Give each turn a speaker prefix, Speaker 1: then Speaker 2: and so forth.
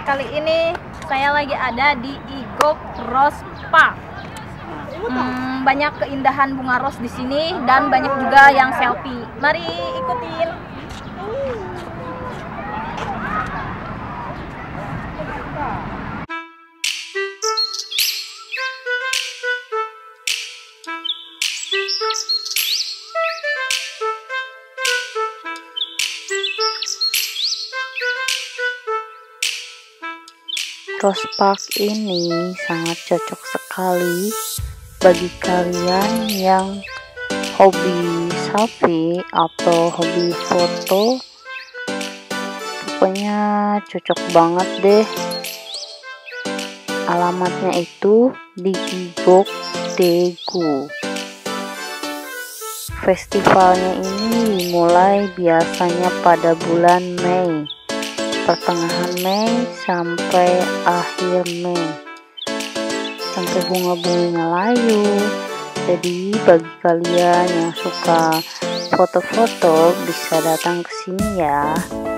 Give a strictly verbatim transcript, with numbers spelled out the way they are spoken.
Speaker 1: Kali ini saya lagi ada di Igok Rose Park. Hmm, banyak keindahan bunga ros di sini dan banyak juga yang selfie. Mari ikutin.
Speaker 2: Rose Park ini sangat cocok sekali bagi kalian yang hobi selfie atau hobi foto. Pokoknya cocok banget deh. Alamatnya itu di Igok Daegu. Festivalnya ini dimulai biasanya pada bulan Mei, pertengahan Mei sampai akhir Mei, sampai bunga-bunganya layu. Jadi bagi kalian yang suka foto-foto bisa datang ke sini ya.